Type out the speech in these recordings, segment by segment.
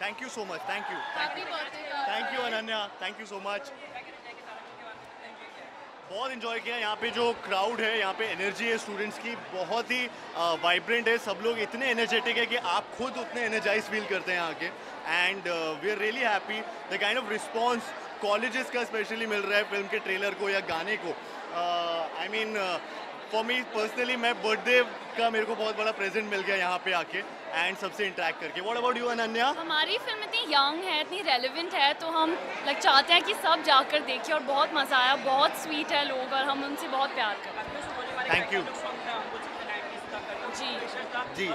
Thank you so much, thank you, thank you Ananya, thank you so much. बहुत enjoy किया। यहाँ पे जो क्राउड है, यहाँ पे एनर्जी है स्टूडेंट्स की, बहुत ही वाइब्रेंट है। सब लोग इतने एनर्जेटिक है कि आप खुद उतने एनर्जाइज फील करते हैं आके। And we are really happy the kind of response colleges का स्पेशली मिल रहा है फिल्म के ट्रेलर को या गाने को। I mean for me personally, मैं बर्थडे का मेरे को बहुत बड़ा प्रेजेंट मिल गया यहाँ पे आके एंड सबसे इंटरेक्ट करके। What about you Ananya? हमारी फिल्म इतनी यंग है, इतनी रेलेवेंट है, तो हम चाहते हैं कि सब जाकर देखें और बहुत मज़ा आया। बहुत स्वीट है लोग और हम उनसे बहुत प्यार करते हैं। थैंक यू जी जी।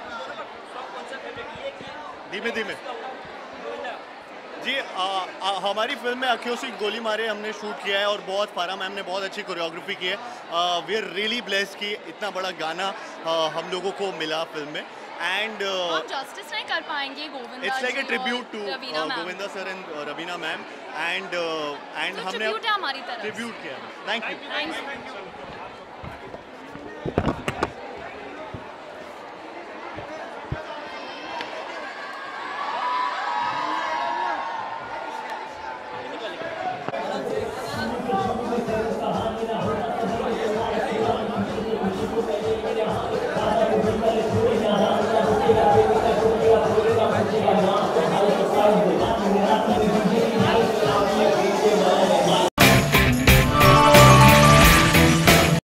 धीमे धीमे जी। हमारी फिल्म में अखियों से गोली मारे हमने शूट किया है और बहुत फारा मैम ने बहुत अच्छी कोरियोग्राफी की है। वी आर रियली ब्लेस्ड कि इतना बड़ा गाना हम लोगों को मिला फिल्म में। एंड हम जस्टिस नहीं कर पाएंगे Govinda, it's like a tribute to Raveena ma'am. Govinda sir and Raveena ma'am. And हमने ट्रिब्यूट है हमारी तरफ। ट्रिब्यूट किया। Thank you.